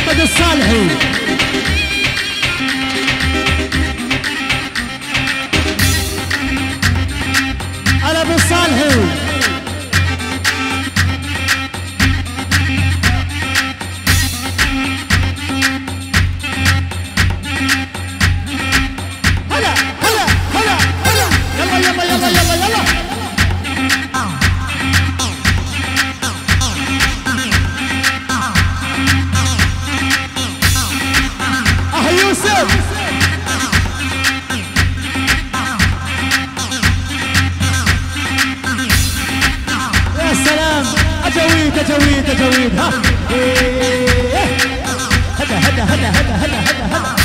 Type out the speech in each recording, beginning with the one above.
محمد الصالحي. هلا بالصالحي. هلا هلا هلا هلا يلا يلا يلا يلا يلا. يوسف يا سلام. اجويد اجويد اجويد. ها هدا هدا هدا هدا هدا هدا هدا.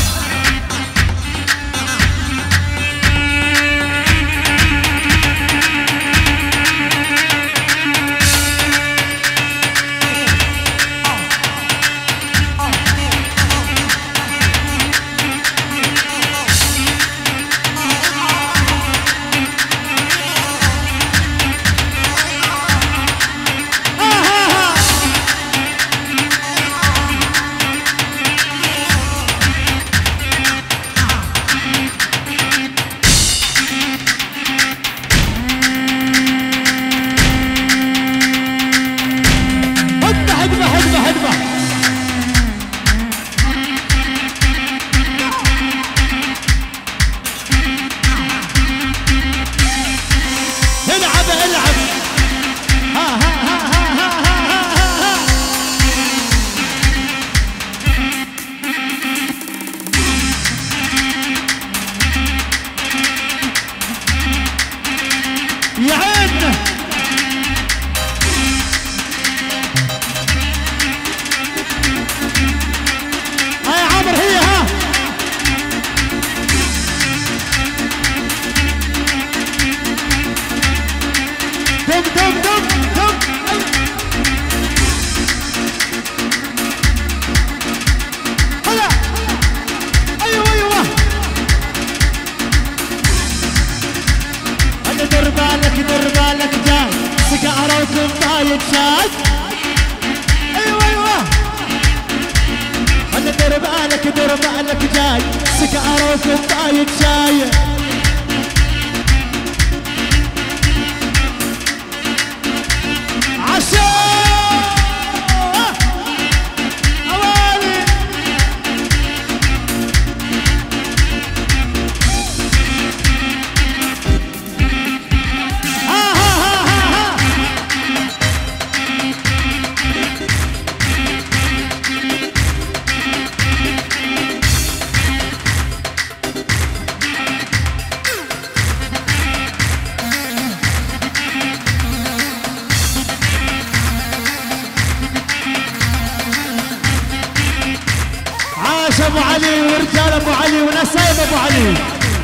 ابو علي ورجال ابو علي ونسايب ابو علي.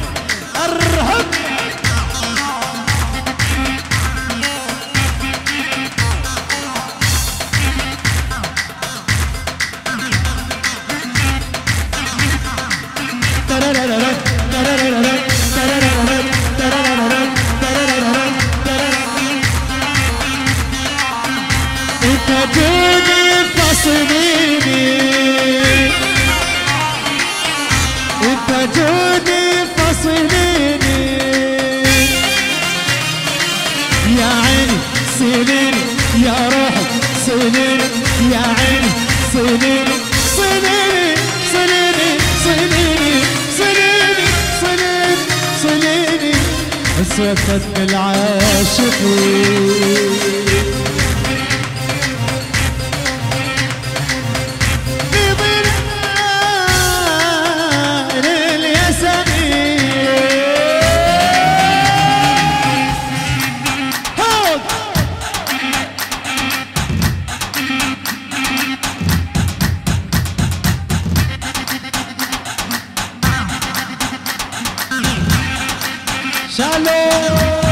ارهب انت جوني فاصليني، انت جوني فاصليني يا عيني سنيني يا روحي سنيني يا عيني سنيني سنيني سنيني سنيني سنيني سنيني سنيني اسودت بالعاشقين شالو